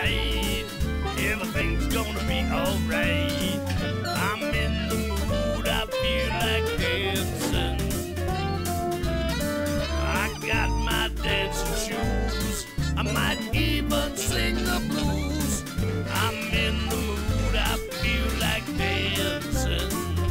tonight. Everything's gonna be alright. I'm in the mood, I feel like dancing. I got my dancing shoes. I might even sing the blues. I'm in the mood, I feel like dancing.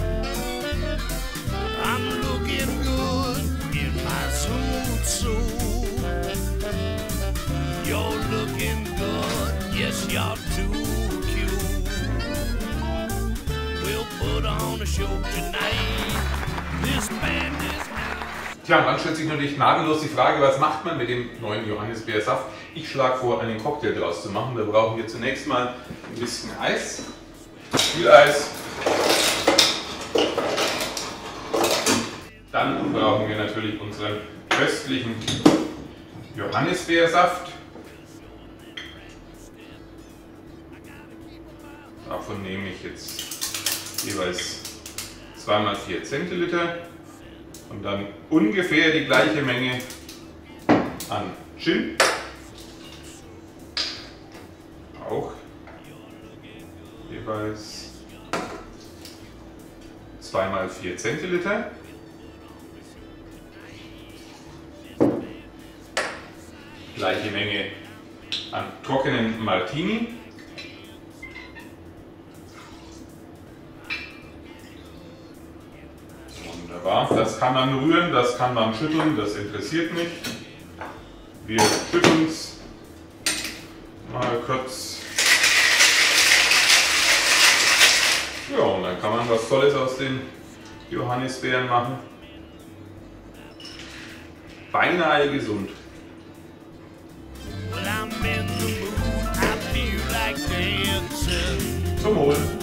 I'm looking good in my smooth suit. You're looking good, yes, you're too cute. We'll put on a show tonight. This band is out. Tja, dann stellt sich natürlich nagellos die Frage, was macht man mit dem neuen Johannisbeersaft? Ich schlage vor, einen Cocktail draus zu machen. Da brauchen wir zunächst mal ein bisschen Eis, Stieleis. Dann brauchen wir natürlich unseren köstlichen Johannisbeersaft. Davon nehme ich jetzt jeweils 2x4 Zentiliter und dann ungefähr die gleiche Menge an Gin. Auch jeweils 2x4 Zentiliter. Gleiche Menge an trockenen Martini. Wunderbar, das kann man rühren, das kann man schütteln, das interessiert mich. Wir schütteln es mal kurz. Ja, und dann kann man was Tolles aus den Johannisbeeren machen. Beinahe gesund. Well, I'm in the mood, I feel like dancing. Zum Wohl.